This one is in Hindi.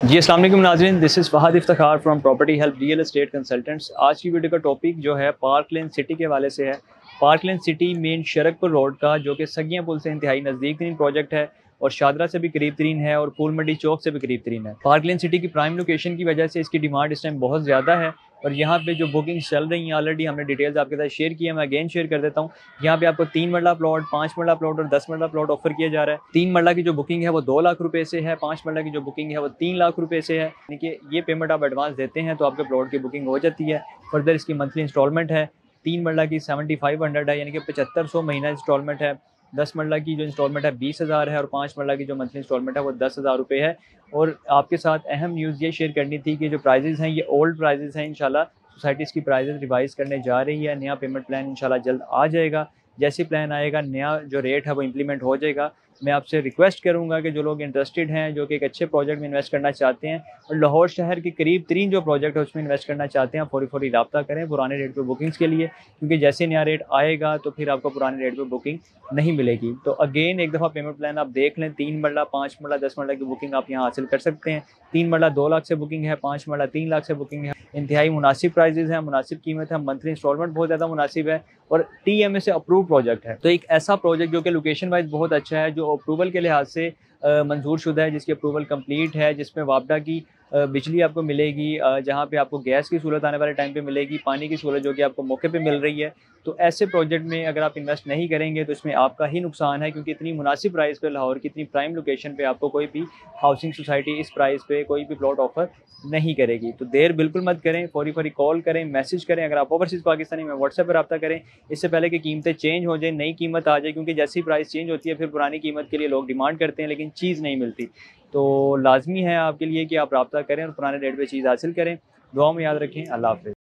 जी अस्सलाम वालेकुम नाज़रीन, this is Fahad Iftikhar from property help real estate consultants. आज की वीडियो का टॉपिक जो है पार्क लेन सिटी के हवाले से है। Park lane city main Sharakpur road का, जो कि सगियां पुल से इंतहाई नज़दीक तरीन प्रोजेक्ट है और शादरा से भी करीब तरीन है और फूल मंडी चौक से भी करीब तरीन है। पार्क लेन सिटी की प्राइम लोकेशन की वजह से इसकी डिमांड इस टाइम बहुत ज़्यादा है और यहाँ पे जो बुकिंग चल रही हैं ऑलरेडी हमने डिटेल्स आपके साथ शेयर की है, मैं अगेन शेयर कर देता हूँ। यहाँ पे आपको 3 मरला प्लॉट, 5 मरला प्लॉट और 10 मरला प्लॉट ऑफर किया जा रहा है। 3 मरला की जो बुकिंग है वो 2 लाख रुपए से है, 5 मरला की जो बुकिंग है वो 3 लाख रुपए से है। यानी कि ये पेमेंट आप एडवांस देते हैं तो आपके प्लॉट की बुकिंग हो जाती है। फर्दर इसकी मंथली इंस्टॉलमेंट है 3 मरला की 7500 है, यानी कि 7500 महीना इंस्टॉलमेंट है। 10 मरला की जो इंस्टॉलमेंट है 20,000 है और 5 मरला की जो मंथली इंस्टॉलमेंट है वो 10,000 रुपये है। और आपके साथ अहम न्यूज़ ये शेयर करनी थी कि जो प्राइजेज़ हैं ये ओल्ड प्राइजेज़ हैं। इंशाल्लाह सोसाइटीज़ की प्राइजेज़ रिवाइज़ करने जा रही है। नया पेमेंट प्लान इंशाल्लाह जल्द आ जाएगा। जैसे प्लान आएगा नया जो रेट है वो इम्प्लीमेंट हो जाएगा। मैं आपसे रिक्वेस्ट करूंगा कि जो लोग इंटरेस्टेड हैं, जो कि एक अच्छे प्रोजेक्ट में इन्वेस्ट करना चाहते हैं और लाहौर शहर के करीब तरीन जो प्रोजेक्ट है उसमें इन्वेस्ट करना चाहते हैं, फौरी रब्ता करें पुराने रेट पे बुकिंग्स के लिए, क्योंकि जैसे नया रेट आएगा तो फिर आपको पुराने रेट पे बुकिंग नहीं मिलेगी। तो अगेन एक दफ़ा पेमेंट प्लान आप देख लें। 3 मरला, 5 मरला, 10 मरला की बुकिंग आप यहाँ हासिल कर सकते हैं। 3 मरला 2 लाख से बुकिंग है, 5 मरला 3 लाख से बुकिंग है। इंतहाई मुनासिब प्राइजेज़ हैं, मुनासिब कीमत है, मंथली इंस्टॉलमेंट बहुत ज़्यादा मुनासिब है और TMA से अप्रूव प्रोजेक्ट है। तो एक ऐसा प्रोजेक्ट जो कि लोकेशन वाइज बहुत अच्छा है, जो अप्रूवल के लिहाज से मंजूर शुदा है, जिसकी अप्रूवल कंप्लीट है, जिसमें वापडा की बिजली आपको मिलेगी, जहाँ पे आपको गैस की सहूलत आने वाले टाइम पे मिलेगी, पानी की सहूलत जो कि आपको मौके पे मिल रही है। तो ऐसे प्रोजेक्ट में अगर आप इन्वेस्ट नहीं करेंगे तो इसमें आपका ही नुकसान है, क्योंकि इतनी मुनासिब प्राइस पे लाहौर की इतनी प्राइम लोकेशन पे आपको कोई भी हाउसिंग सोसाइटी इस प्राइस पे कोई भी प्लॉट ऑफर नहीं करेगी। तो देर बिल्कुल मत करें, फौरी कॉल करें, मैसेज करें। अगर आप ओवरसीज़ पाकिस्तानी में व्हाट्सएप पर रब्ता करें, इससे पहले कि कीमतें चेंज हो जाए, नई कीमत आ जाए, क्योंकि जैसी प्राइस चेंज होती है फिर पुरानी कीमत के लिए लोग डिमांड करते हैं लेकिन चीज़ नहीं मिलती। तो लाजमी है आपके लिए कि आप रब्ता करें और पुराने रेट पे चीज़ हासिल करें। दुआ में याद रखें। अल्लाह हाफ़िज़।